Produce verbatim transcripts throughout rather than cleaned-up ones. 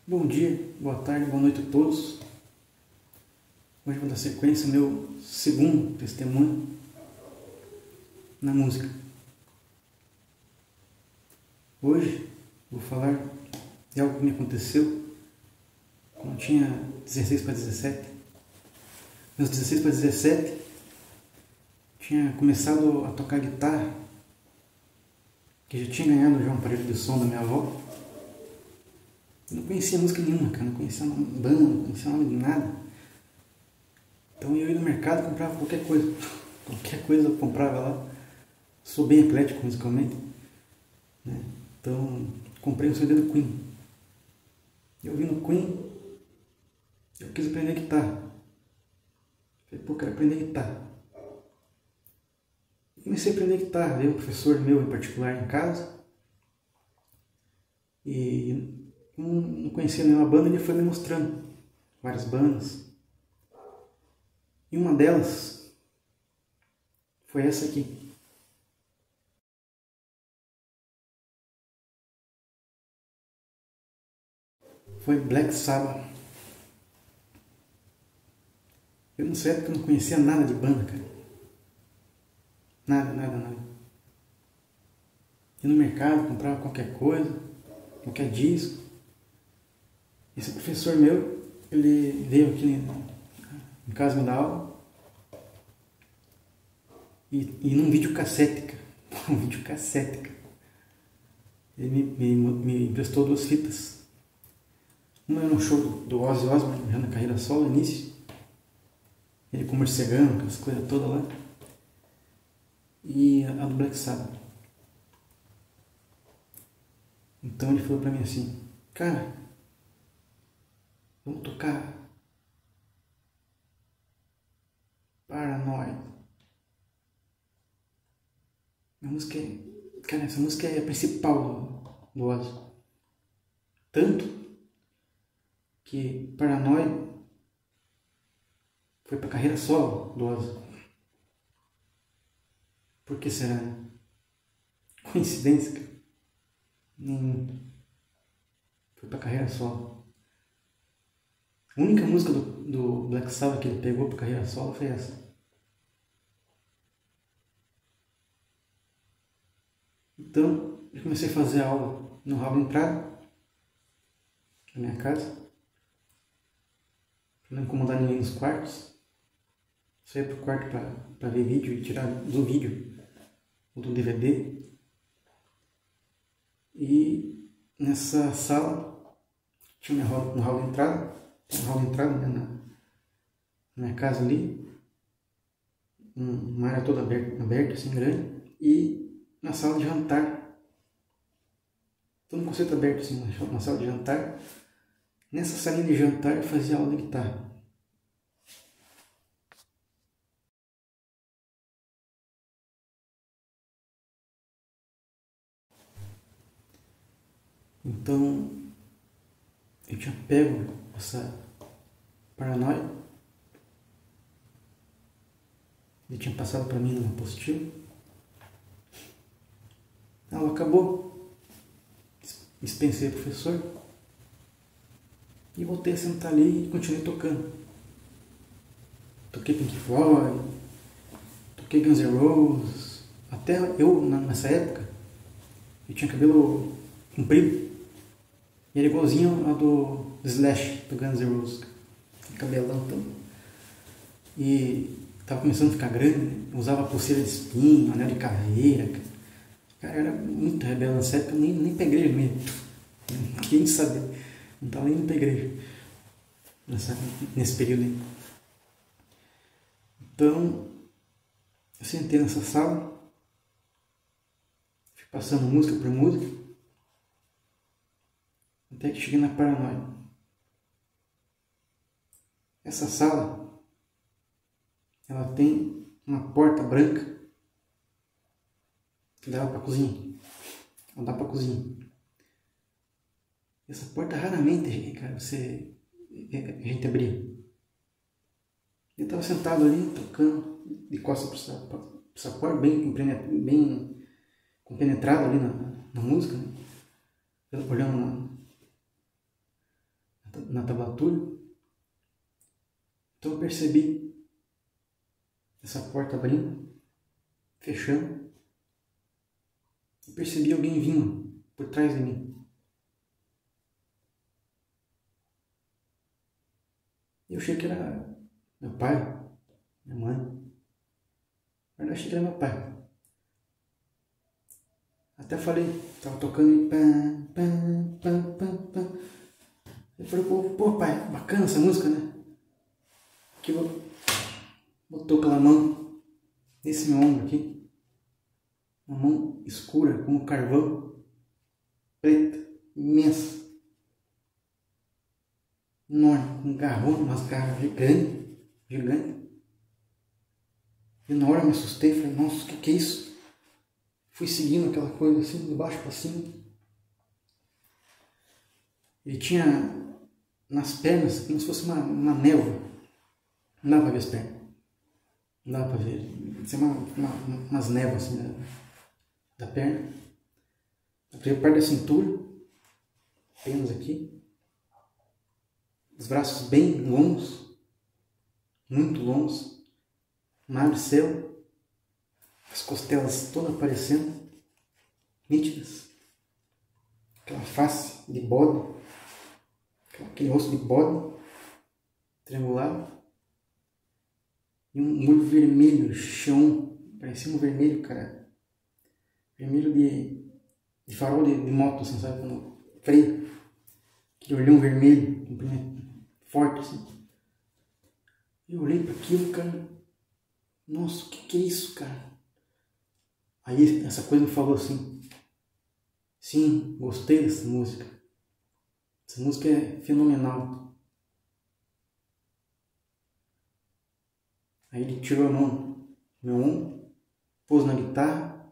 Bom dia, boa tarde, boa noite a todos. Hoje vou dar sequência ao meu segundo testemunho na música. Hoje vou falar de algo que me aconteceu quando eu tinha dezesseis para dezessete. Meus dezesseis para dezessete, tinha começado a tocar guitarra, que já tinha ganhado já um aparelho de som da minha avó. Eu não conhecia música nenhuma, cara, não conhecia banda, não conhecia nome de nada. Então eu ia no mercado e comprava qualquer coisa. Qualquer coisa eu comprava lá. Sou bem eclético musicalmente, né? Então comprei um C D do Queen. Eu vi no Queen, eu quis aprender guitarra. Falei, pô, quero aprender guitarra. Comecei a aprender guitarra, veio um professor meu em particular em casa. E não conhecia nenhuma banda, ele foi me mostrando várias bandas. E uma delas foi essa aqui. Foi Black Sabbath. Eu nessa época não conhecia nada de banda, cara. Nada, nada, nada. Ia no mercado, comprava qualquer coisa, qualquer disco. Esse professor meu, ele veio aqui em casa me dar aula e, e num videocassete, cara. Um videocassete, cara. Ele me, me, me emprestou duas fitas. Uma era um show do, do Ozzy Osbourne, já na carreira solo, início. Ele com morcegão, aquelas coisas todas lá. E a do Black Sabbath. Então ele falou pra mim assim, cara, vamos tocar Paranoid. A música é, cara, essa música é a principal do, do Ozzy. Tanto que Paranoid foi pra carreira solo do Ozzy. Por que será? Coincidência, cara? Nenhum. Foi pra carreira solo. A única música do, do Black Sabbath que ele pegou pra carreira solo foi essa. Então, eu comecei a fazer aula no Raul Entrada, na minha casa, pra não incomodar ninguém nos quartos. Só ia pro quarto pra, pra ver vídeo e tirar do vídeo ou do D V D. E nessa sala tinha um hall de entrada, um hall de entrada, né, na, na minha casa ali, uma área toda aberta, aberta assim, grande, e na sala de jantar, todo um conceito aberto assim, uma sala de jantar. Nessa salinha de jantar eu fazia aula de guitarra. Então eu tinha pego essa Paranoia, ele tinha passado para mim numa apostila. Ela acabou, dispensei o professor e voltei a sentar ali e continuei tocando. Toquei Pink Floyd, toquei Guns N' Roses. Até eu, nessa época, eu tinha cabelo comprido. E era igualzinho ao do Slash, do Guns N' Roses. Cabelão todo. E tava começando a ficar grande, né? Usava pulseira de espinho, anel de caveira. Cara, era muito rebelde nessa época, nem, nem pra igreja mesmo. Quem sabe? Não tava indo pra igreja nessa, nesse período aí. Então, eu sentei nessa sala, fui passando música por música, até que cheguei na Paranoia. Essa sala, ela tem uma porta branca que dava para a cozinha. Ela dá para a cozinha. Essa porta raramente, cara, você, a gente abria. Eu estava sentado ali, tocando, de costas para essa porta, bem, bem compenetrado ali na, na música, né? Olhando na, na tablatura. Então eu percebi essa porta abrindo, fechando. E percebi alguém vindo por trás de mim. Eu achei que era meu pai, minha mãe. Na verdade, achei que era meu pai. Até falei, tava tocando e pam, pam, pam, pam, pam. Eu falei, pô, pô, pai, bacana essa música, né? Que botou aquela mão nesse meu ombro aqui. Uma mão escura, como carvão, preta, imensa. Enorme, com um garrão, umas garras gigantes, gigante. E na hora eu me assustei, falei, nossa, o que que é isso? Fui seguindo aquela coisa assim, de baixo para cima. Ele tinha nas pernas, como se fosse uma, uma névoa. Não dava para ver as pernas. Não dava para ver. Tinha uma, uma, umas névoas assim da, da perna. A primeira parte da cintura, apenas aqui. Os braços bem longos, muito longos. Mar de céu. As costelas todas aparecendo, nítidas. Aquela face de bode, aquele rosto de bode, triangular. E um olho vermelho, chão, parecia um vermelho, cara. Vermelho de, de farol de, de moto, assim, sabe? Quando freio. Aquele olhão vermelho, forte, assim. Eu olhei para aquilo, cara. Nossa, o que, que é isso, cara? Aí essa coisa me falou assim, sim, gostei dessa música. Essa música é fenomenal. Aí ele tirou a mão, meu ombro, pôs na guitarra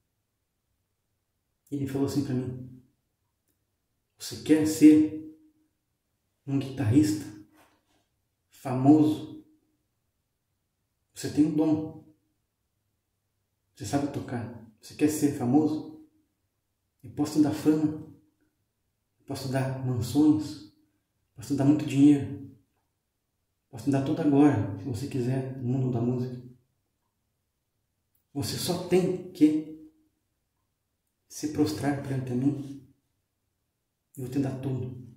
e ele falou assim para mim, você quer ser um guitarrista famoso? Você tem um dom. Você sabe tocar. Você quer ser famoso? Eu posso te dar fama. Eu posso te dar mansões. Posso te dar muito dinheiro. Posso te dar toda agora, se você quiser, no mundo da música. Você só tem que se prostrar perante a mim. Eu vou te dar tudo.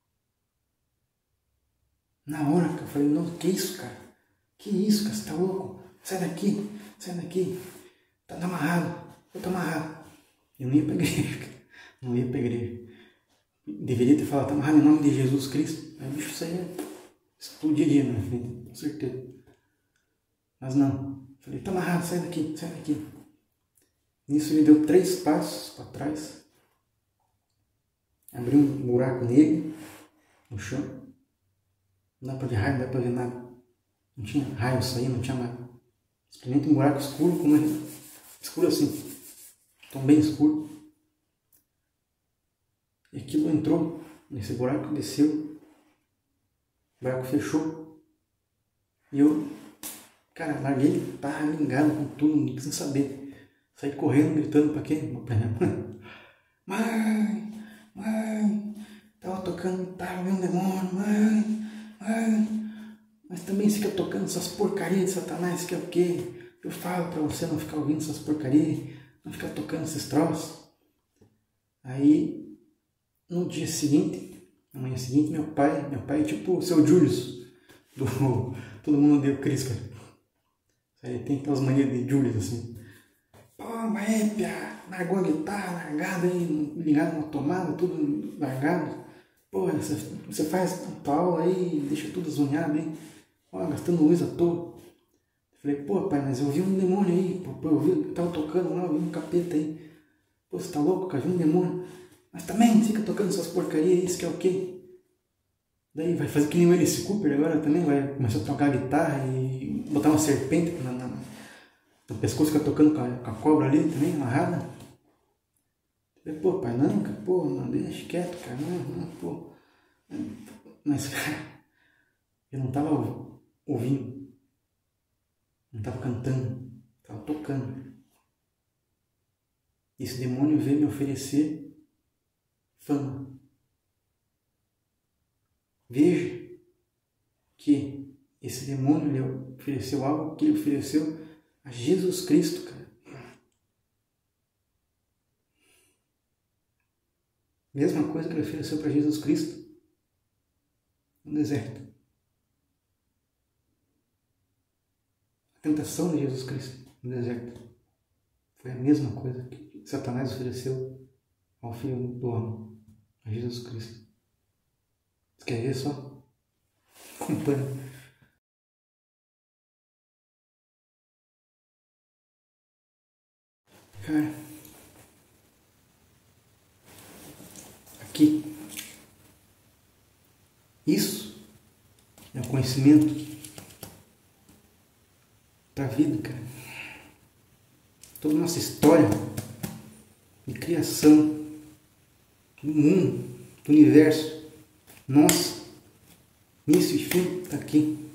Na hora que eu falei, não, que isso, cara? Que isso, cara? Você tá louco? Sai daqui, sai daqui. Tá amarrado, eu tô amarrado. Eu não ia pra igreja, não ia pra igreja. Deveria ter falado, tá amarrado em nome de Jesus Cristo. Aí o bicho saía, explodiria na minha frente, com certeza. Mas não, falei, tá amarrado, sai daqui, sai daqui. Nisso ele deu três passos para trás, abriu um buraco nele, no chão. Não dá pra ver raio, não dá pra ver nada. Não tinha raio saindo, não tinha nada. Simplesmente um buraco escuro, como é. Escuro assim, tão bem escuro. E aquilo entrou nesse buraco, desceu. O buraco fechou. E eu, cara, larguei, tava ligado com tudo, não quis saber. Saí correndo, gritando pra quem? Pra minha mãe. Mãe, mãe, tava tocando, tava vendo demônio, mãe, mãe. Mas também fica tocando essas porcarias de Satanás, que é o quê? Eu falo pra você não ficar ouvindo essas porcarias, não ficar tocando esses troços. Aí, no dia seguinte, na manhã seguinte, meu pai, meu pai é tipo o seu Julius, do Todo Mundo Odeia o Chris, cara. Aí tem aquelas manias de Julius, assim. Pô, mas pia, largou a guitarra, largada aí, ligado na tomada, tudo largado. Pô, você, você faz tua aula aí, deixa tudo zoneado aí. Ó, gastando luz à toa. Falei, pô, pai, mas eu vi um demônio aí, pô, eu vi, eu tava tocando lá, eu vi um capeta aí. Pô, você tá louco, cara, vi um demônio. Mas também fica tocando essas porcarias aí, isso que é o quê? Daí vai fazer que nem o Alice Cooper agora também, vai começar a tocar guitarra e botar uma serpente na, na, no pescoço, fica tocando com a, com a cobra ali também, amarrada. Falei, pô, pai, não, cara, pô, não, deixa quieto, cara, não, não, pô. Mas, cara, eu não tava ouvindo. Não estava cantando, estava tocando. Esse demônio veio me oferecer fama. Veja que esse demônio lhe ofereceu algo que ele ofereceu a Jesus Cristo, cara. Mesma coisa que ele ofereceu para Jesus Cristo no deserto. A tentação de Jesus Cristo no deserto foi a mesma coisa que Satanás ofereceu ao Filho do Homem, a Jesus Cristo. Você quer ver só? Acompanha. Cara, aqui, isso é o conhecimento da vida, cara. Toda a nossa história de criação do mundo, do universo, nossa, início e fim, está aqui.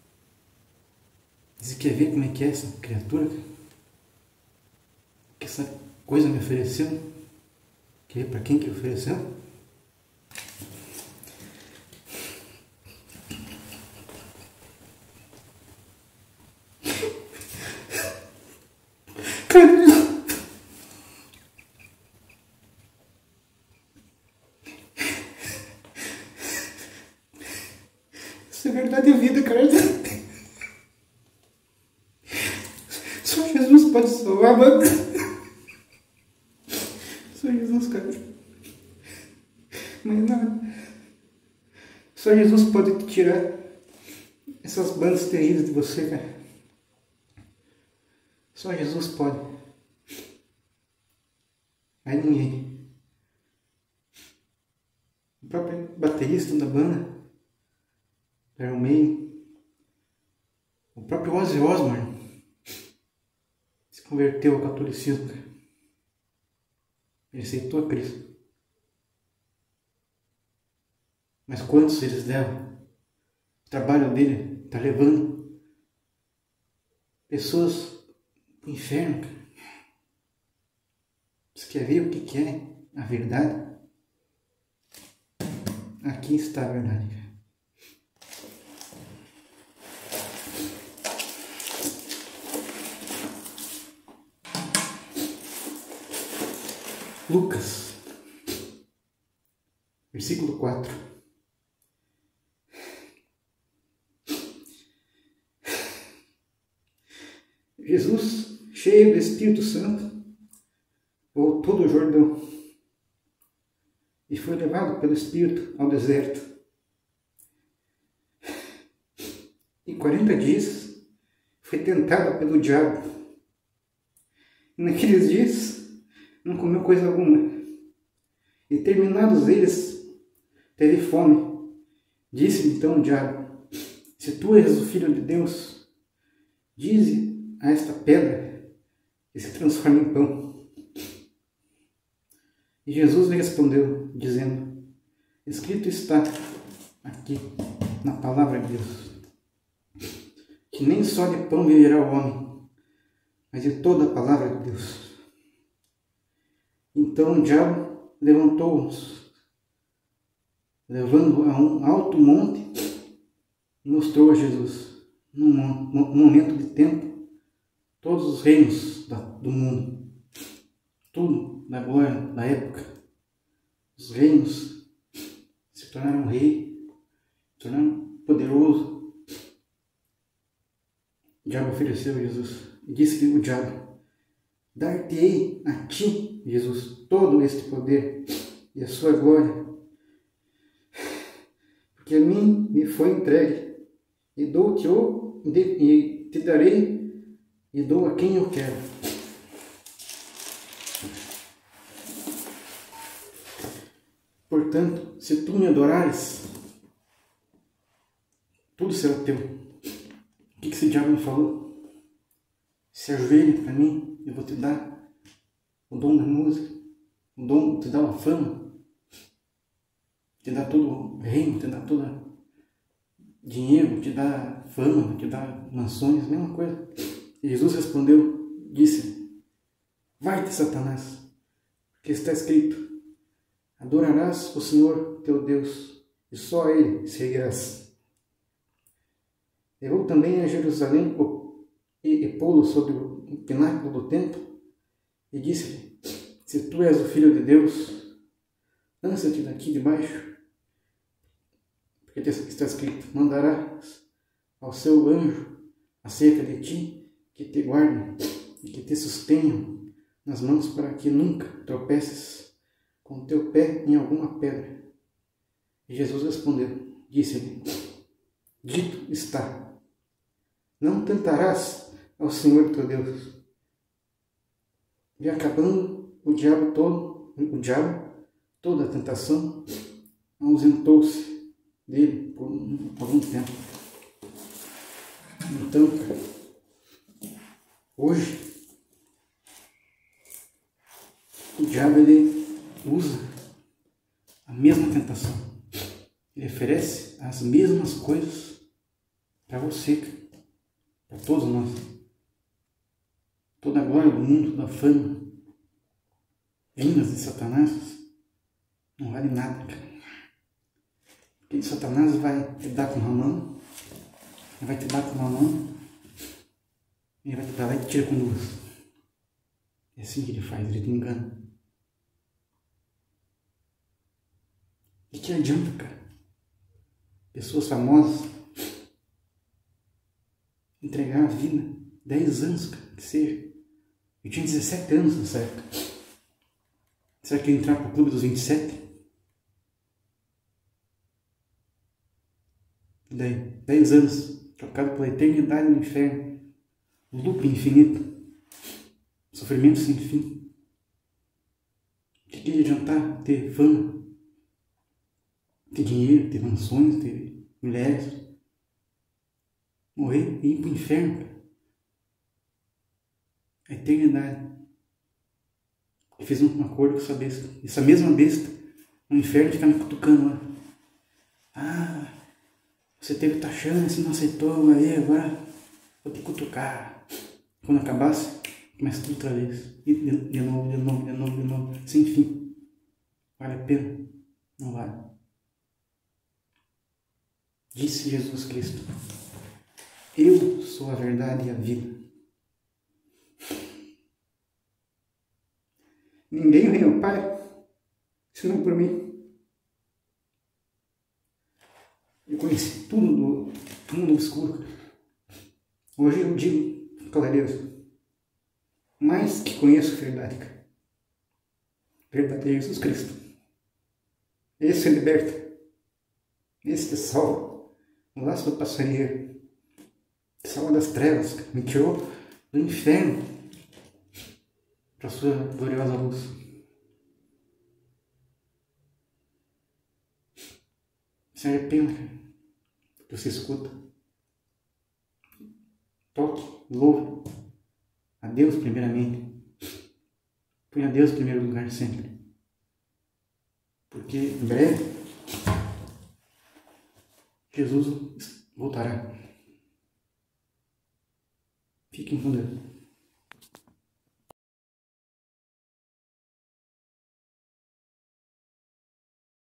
Você quer ver como é que é essa criatura, cara? Que essa coisa me ofereceu? Que para quem que ofereceu? Cara, isso é verdade e vida, cara. Só Jesus pode salvar, mano. Só Jesus, cara. Mas não. Só Jesus pode te tirar essas bandas terríveis de você, cara. Só Jesus pode. Aí ninguém. O próprio baterista da banda, Iron Maiden, o próprio Ozzy Osbourne, se converteu ao catolicismo, cara. Ele aceitou a Cristo. Mas quantos eles deram? O trabalho dele está levando pessoas para o inferno, cara. Você quer ver o que é a verdade? Aqui está a verdade, cara. Lucas, versículo quatro. Jesus, cheio do Espírito Santo, voltou do Jordão e foi levado pelo Espírito ao deserto. E quarenta dias foi tentado pelo diabo. E naqueles dias não comeu coisa alguma. E terminados eles, teve fome. Disse então o diabo: se tu és o Filho de Deus, dize a esta pedra que se transforme em pão. E Jesus lhe respondeu, dizendo: escrito está aqui na palavra de Deus, que nem só de pão viverá o homem, mas de toda a palavra de Deus. Então o diabo levantou-os, levando-o a um alto monte, e mostrou a Jesus, num momento de tempo, todos os reinos do mundo, tudo da glória da época. Os reinos se tornaram rei, se tornaram poderoso. O diabo ofereceu a Jesus e disse-lhe o diabo: dar-te-ei a ti, Jesus, todo este poder e a sua glória, porque a mim me foi entregue, e dou-te e te darei, e dou a quem eu quero. Portanto, se tu me adorares, tudo será teu. O que esse diabo me falou? Se ajoelhe para mim, eu vou te dar o dom da música, o dom te dar a fama, te dar todo o reino, te dar todo dinheiro, te dar fama, te dar mansões, mesma coisa. E Jesus respondeu, disse: vai-te, Satanás, porque está escrito: adorarás o Senhor teu Deus e só a ele seguirás. Levou também a Jerusalém e, e pô-lo sobre o pináculo do templo e disse-lhe: se tu és o Filho de Deus, lança-te daqui de baixo, porque está escrito: mandarás ao seu anjo acerca de ti, que te guardem e que te sustenham nas mãos, para que nunca tropeces com o teu pé em alguma pedra. E Jesus respondeu, disse-lhe: dito está, não tentarás ao Senhor teu Deus. E acabando o diabo todo, o diabo, toda a tentação, ausentou-se dele por algum tempo. Então, cara, hoje, o diabo, ele usa a mesma tentação. Ele oferece as mesmas coisas para você, para todos nós. Toda a glória do mundo, da fama, vindas de Satanás, não vale nada, cara. Porque Satanás vai te dar com uma mão, ele vai te dar com uma mão, e ele vai te dar lá e te tira com duas. É assim que ele faz, ele te engana. E que adianta, cara? Pessoas famosas entregar a vida, dez anos, cara, que seja. Eu tinha dezessete anos nessa época. Será que eu ia entrar para o clube dos vinte e sete? E daí, dez anos, trocado pela eternidade no inferno, lucro infinito, sofrimento sem fim. O que ia adiantar ter fama, ter dinheiro, ter mansões, ter mulheres? Morrer e ir para o inferno, cara. A eternidade. Eu fiz um acordo com essa besta. Essa mesma besta, no inferno, fica me cutucando lá. Ah, você teve tua chance, não aceitou, aí agora vou te cutucar. Quando acabasse, começa tudo outra vez. E de, de novo, de novo, de novo, de novo. Sem fim. Vale a pena? Não vale. Disse Jesus Cristo: eu sou a verdade e a vida. Ninguém vem ao Pai senão por mim. Eu conheci tudo do mundo obscuro. Hoje eu digo, clareza, mais que conheço a verdade. A verdade é Jesus Cristo. Esse é liberta. Esse te salva. O laço do passarinheiro. Salva das trevas. Me tirou do inferno para a sua gloriosa luz. Se arrependa, cara, que você escuta. Toque, louve a Deus primeiramente. Põe a Deus em primeiro lugar sempre. Porque em breve Jesus voltará. Fiquem com Deus.